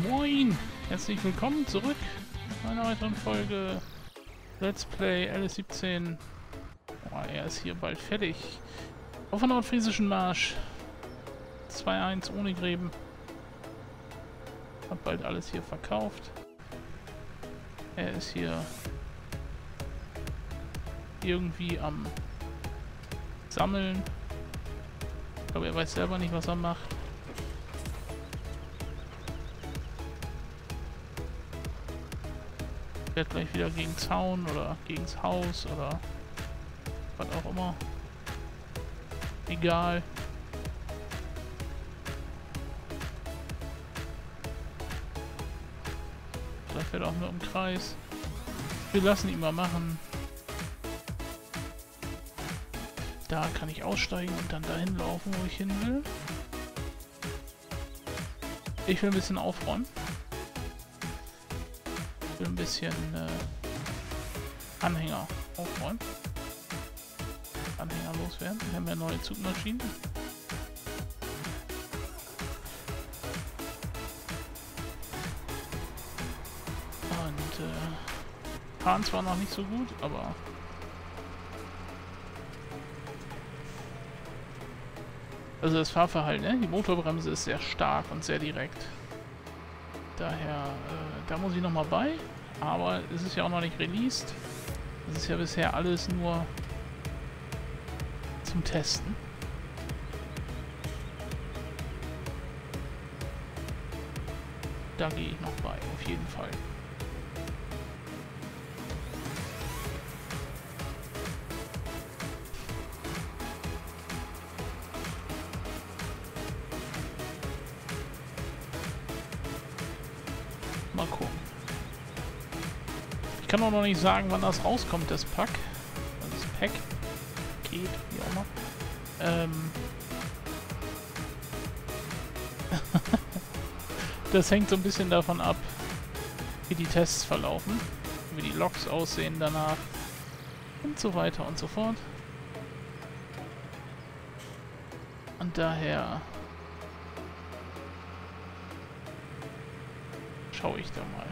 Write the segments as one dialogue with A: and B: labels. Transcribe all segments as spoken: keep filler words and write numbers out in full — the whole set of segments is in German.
A: Moin! Herzlich willkommen zurück zu einer weiteren Folge Let's Play L S siebzehn. Oh, er ist hier bald fertig. Auf der nordfriesischen Marsch. zwei eins ohne Gräben. Hat bald alles hier verkauft. Er ist hier irgendwie am Sammeln. Ich glaube, er weiß selber nicht, was er macht. Ich werde gleich wieder gegen Zaun oder gegens Haus oder was auch immer. Egal. Da fährt auch nur im Kreis. Wir lassen ihn mal machen. Da kann ich aussteigen und dann dahin laufen, wo ich hin will. Ich will ein bisschen aufräumen. Ich will ein bisschen äh, Anhänger aufräumen. Anhänger loswerden. Wir haben ja neue Zugmaschinen. Und äh, fahren zwar noch nicht so gut, aber also das Fahrverhalten, ne? Die Motorbremse ist sehr stark und sehr direkt. Daher, äh, da muss ich nochmal bei. Aber es ist ja auch noch nicht released. Das ist ja bisher alles nur zum Testen. Da gehe ich noch bei, auf jeden Fall. Mal gucken. Ich kann auch noch nicht sagen, wann das rauskommt, das Pack. Das Pack. Geht, wie auch immer. Ähm. Das hängt so ein bisschen davon ab, wie die Tests verlaufen, wie die Logs aussehen danach und so weiter und so fort. Und daher schaue ich da mal.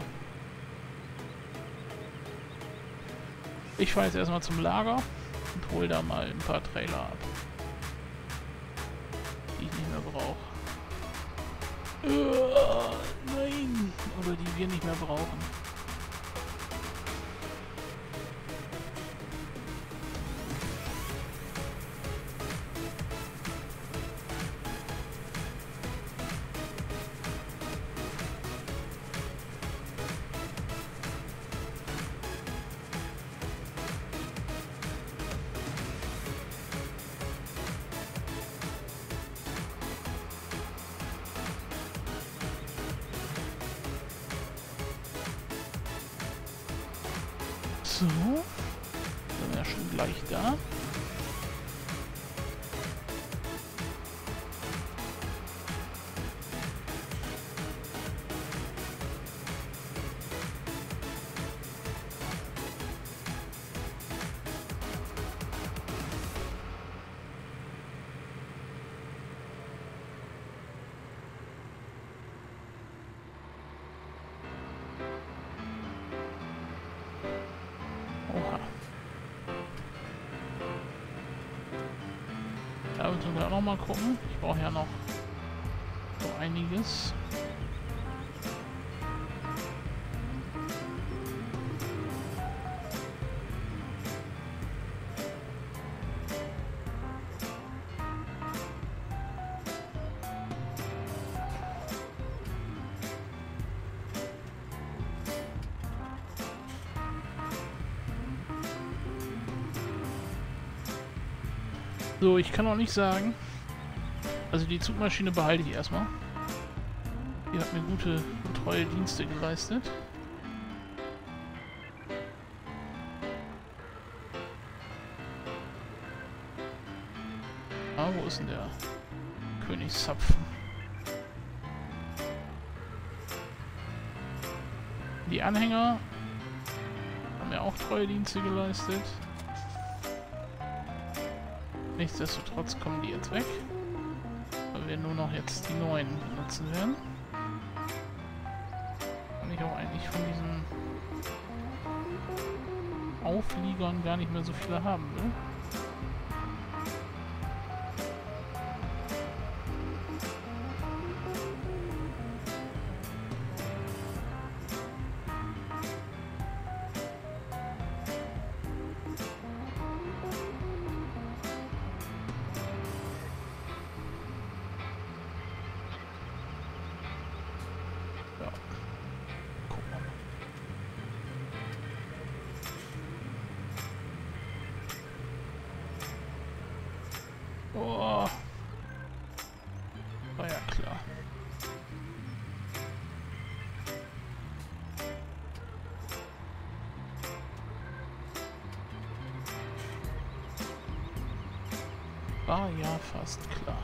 A: Ich fahre jetzt erstmal zum Lager und hole da mal ein paar Trailer ab, die ich nicht mehr brauche. Uh, nein! Oder die wir nicht mehr brauchen. So, sind wir ja schon gleich da. Oha. Da müssen wir auch noch mal gucken. Ich brauche ja noch so einiges. So, ich kann auch nicht sagen. Also die Zugmaschine behalte ich erstmal. Die hat mir gute und treue Dienste geleistet. Ah, wo ist denn der Königszapfen? Die Anhänger haben mir auch treue Dienste geleistet. Nichtsdestotrotz kommen die jetzt weg, weil wir nur noch jetzt die neuen benutzen werden. ich auch eigentlich von diesen Aufliegern gar nicht mehr so viele haben will. Oh. War ja klar. War ja fast klar.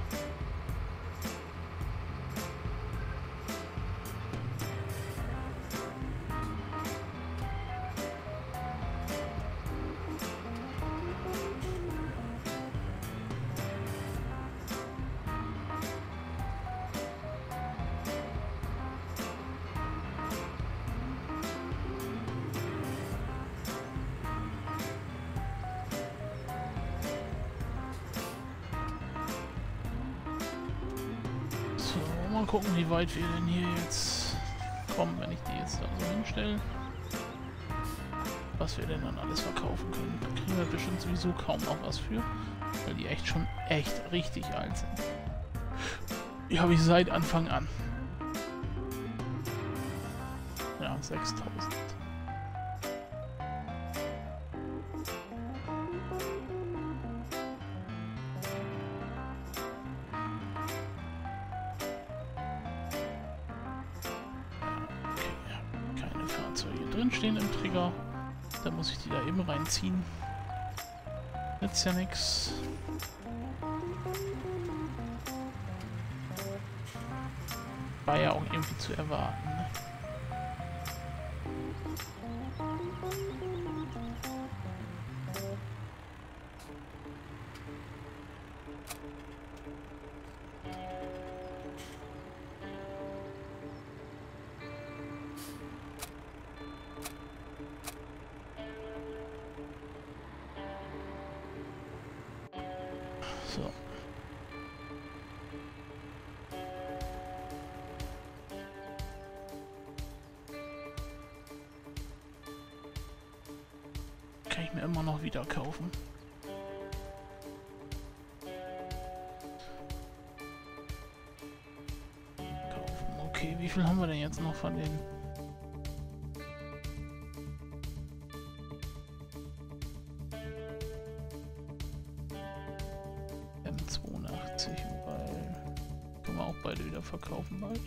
A: Mal gucken, wie weit wir denn hier jetzt kommen, wenn ich die jetzt da so hinstelle. Was wir denn dann alles verkaufen können. Da kriegen wir bestimmt sowieso kaum noch was für, weil die echt schon echt richtig alt sind. Die habe ich seit Anfang an. Ja, sechstausend. Drinstehen im Trigger. Da muss ich die da eben reinziehen. Nützt ja nix. War ja auch irgendwie zu erwarten. Ne? So. Kann ich mir immer noch wieder kaufen. Kaufen. Okay, wie viel haben wir denn jetzt noch von den... M zweiundachtzig, weil können wir auch beide wieder verkaufen bald.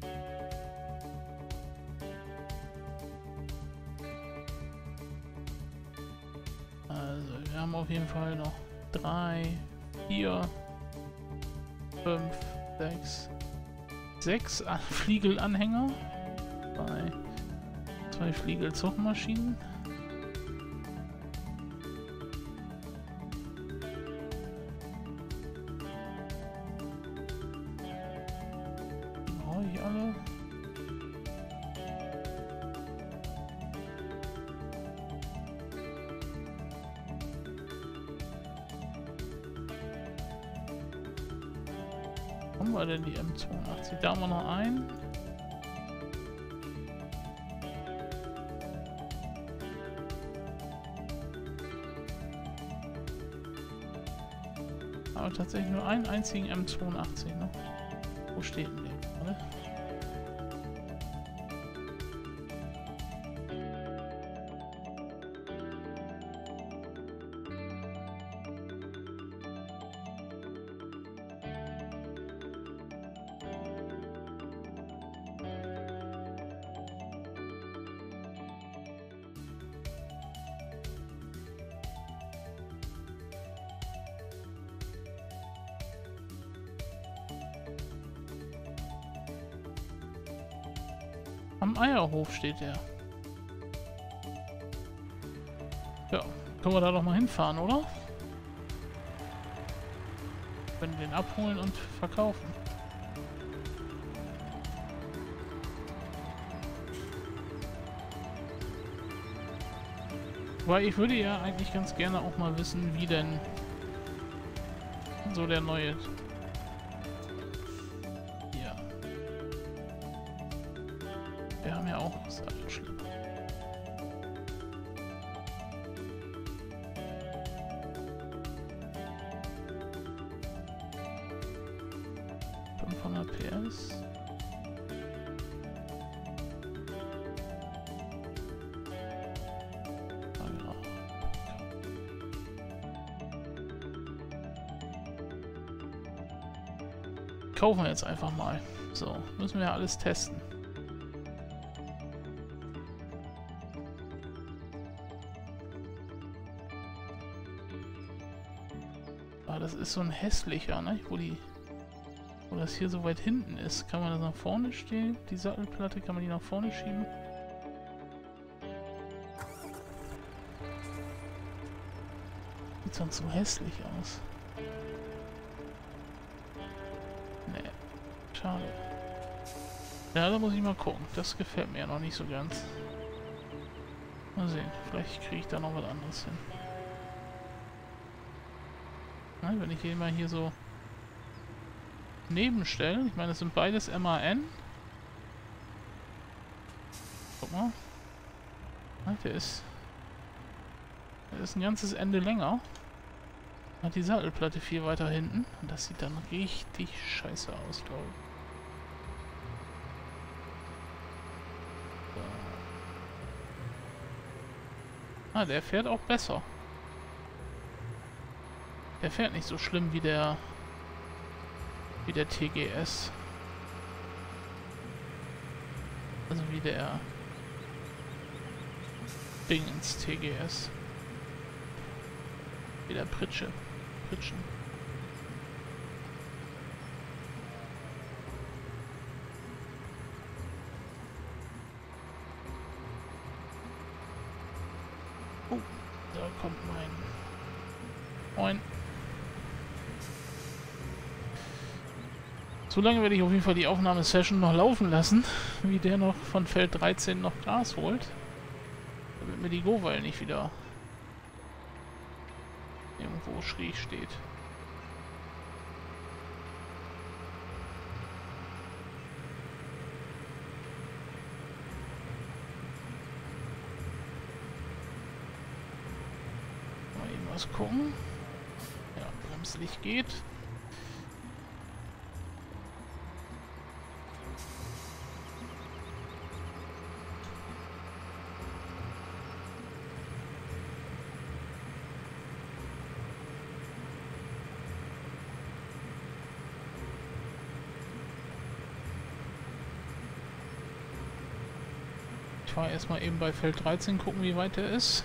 A: Also wir haben auf jeden Fall noch drei, vier, fünf, sechs, sechs Fliegelanhänger, zwei, zwei Fliegelzugmaschinen. Alle. Wo haben wir denn die M zweiundachtzig? Da haben wir noch einen. Aber tatsächlich nur einen einzigen M zweiundachtzig, ne? Wo steht denn der? Oder? Am Eierhof steht der. Ja, können wir da doch mal hinfahren, oder? Können den abholen und verkaufen. Weil ich würde ja eigentlich ganz gerne auch mal wissen, wie denn so der neue... Ja. Wir haben ja auch Sattelschlepper. fünfhundert P S. Kaufen wir jetzt einfach mal. So, müssen wir ja alles testen. Ah, das ist so ein hässlicher, ne? Wo die... Wo das hier so weit hinten ist. Kann man das nach vorne stehen? Die Sattelplatte, kann man die nach vorne schieben? Sieht sonst so hässlich aus. Nee. Schade. Ja, da muss ich mal gucken. Das gefällt mir ja noch nicht so ganz. Mal sehen. Vielleicht kriege ich da noch was anderes hin. Na, wenn ich den mal hier so nebenstellen. Ich meine, das sind beides M A N. Guck mal. Ja, der ist... Der ist ein ganzes Ende länger. Hat die Sattelplatte viel weiter hinten. Und das sieht dann richtig scheiße aus, glaube ich. So. Ah, der fährt auch besser. Der fährt nicht so schlimm wie der... wie der T G S. Also wie der Dingens T G S. Wie der Pritsche. Pritschen. Oh, da kommt mein... Moin. So lange werde ich auf jeden Fall die Aufnahmesession noch laufen lassen, wie der noch von Feld dreizehn noch Gras holt. Damit mir die Go-Weil nicht wieder irgendwo schräg steht. Mal eben was gucken. Ja, Bremslicht geht. Ich fahre erstmal eben bei Feld dreizehn gucken, wie weit der ist.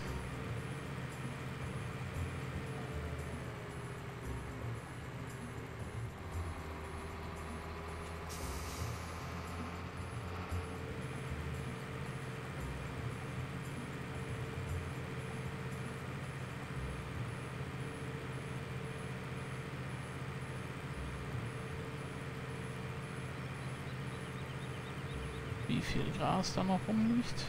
A: Wie viel Gras da noch rumliegt.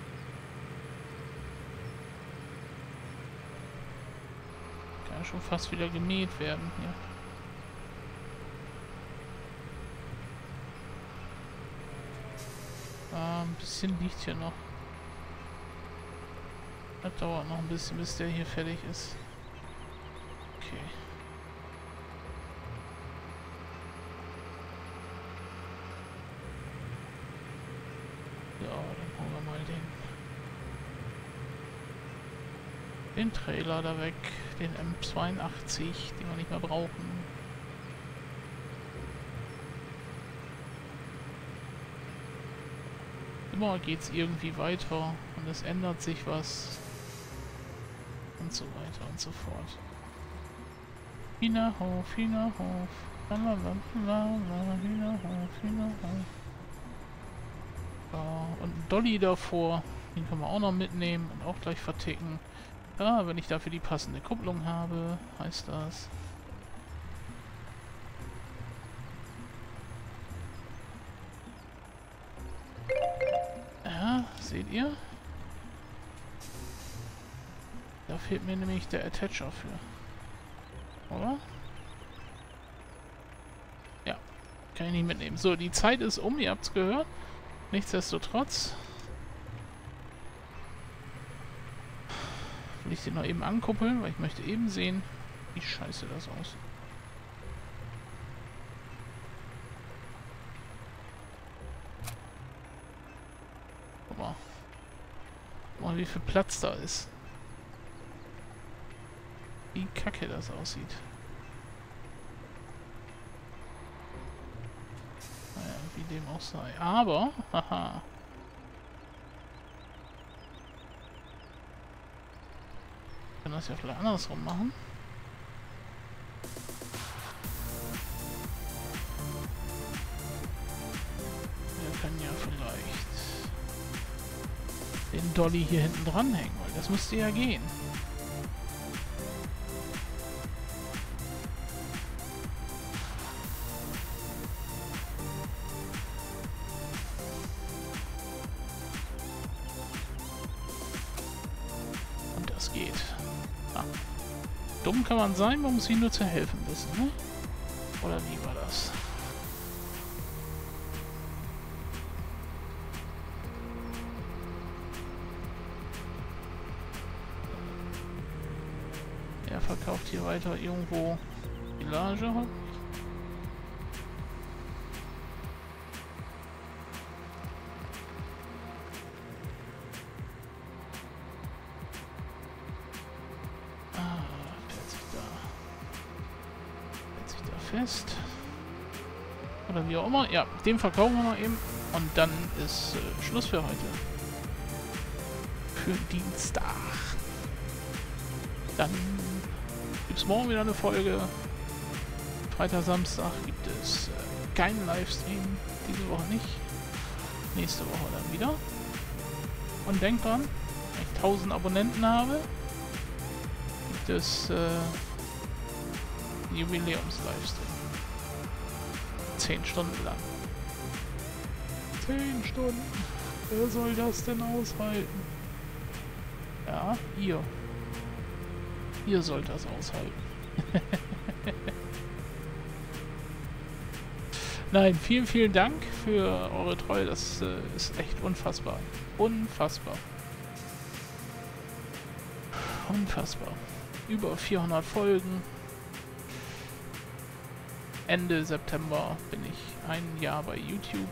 A: Kann ja schon fast wieder gemäht werden hier. Ah, ein bisschen liegt hier noch. Das dauert noch ein bisschen, bis der hier fertig ist. Okay. Ja, dann holen wir mal den, den Trailer da weg, den M zweiundachtzig, den wir nicht mehr brauchen. Immer geht's irgendwie weiter und es ändert sich was und so weiter und so fort. Hühnerhof, Hühnerhof, lalalala, Hühnerhof, Hühnerhof. Ja, und ein Dolly davor, den können wir auch noch mitnehmen und auch gleich verticken. Ja, wenn ich dafür die passende Kupplung habe, heißt das. Ja, seht ihr? fehlt mir nämlich der Attacher für. Oder? Ja, kann ich nicht mitnehmen. So, die Zeit ist um, ihr habt es gehört. Nichtsdestotrotz will ich den noch eben ankuppeln, weil ich möchte eben sehen, wie scheiße das aus. Guck mal. Guck mal, wie viel Platz da ist. Wie kacke das aussieht. Naja, wie dem auch sei. Aber, haha. Ich kann das ja vielleicht andersrum machen. Wir können ja vielleicht den Dolly hier hinten dranhängen, weil das müsste ja gehen. Und das geht. Ah. Dumm kann man sein, man muss ihm nur zu helfen wissen, ne? Oder wie war das? Er verkauft hier weiter irgendwo Village. Ah, fährt sich da. Fährt sich da fest. Oder wie auch immer. Ja, den verkaufen wir noch eben. Und dann ist äh, Schluss für heute. Für Dienstag. Dann gibt es morgen wieder eine Folge. Freitag, Samstag gibt es äh, keinen Livestream. Diese Woche nicht. Nächste Woche dann wieder. Und denkt dran, wenn ich tausend Abonnenten habe, gibt es äh, Jubiläums-Livestream. Zehn Stunden lang. Zehn Stunden. Wer soll das denn aushalten? Ja, ihr. Ihr sollt das aushalten. Nein, vielen, vielen Dank für eure Treue. Das äh, ist echt unfassbar. Unfassbar. Unfassbar. Über vierhundert Folgen. Ende September bin ich ein Jahr bei YouTube.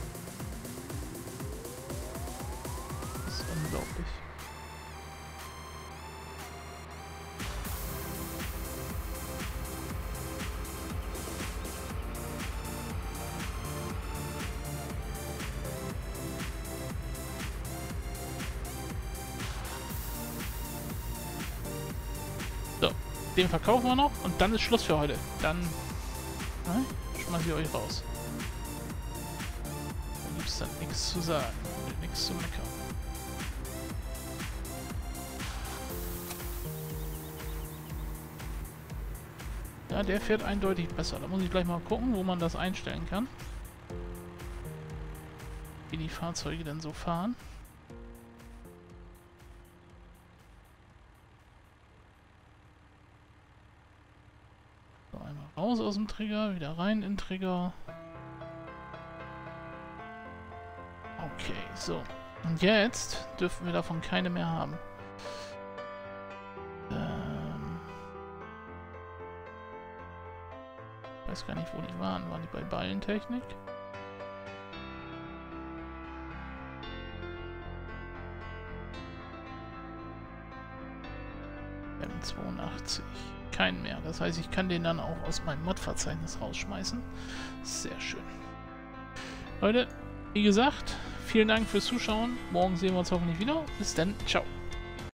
A: Das ist unglaublich. So, den verkaufen wir noch und dann ist Schluss für heute. Dann ne, schmeiß ich euch raus. Da gibt es dann nichts zu sagen und nichts zu meckern. Ja, der fährt eindeutig besser. Da muss ich gleich mal gucken, wo man das einstellen kann. Wie die Fahrzeuge denn so fahren. So, einmal raus aus dem Trigger, wieder rein in den Trigger. Okay, so. Und jetzt dürfen wir davon keine mehr haben. Ähm... Ich weiß gar nicht, wo die waren. Waren die bei Ballentechnik? M zweiundachtzig. Keinen mehr. Das heißt, ich kann den dann auch aus meinem Mod-Verzeichnis rausschmeißen. Sehr schön. Leute, wie gesagt, vielen Dank fürs Zuschauen. Morgen sehen wir uns hoffentlich wieder. Bis dann. Ciao.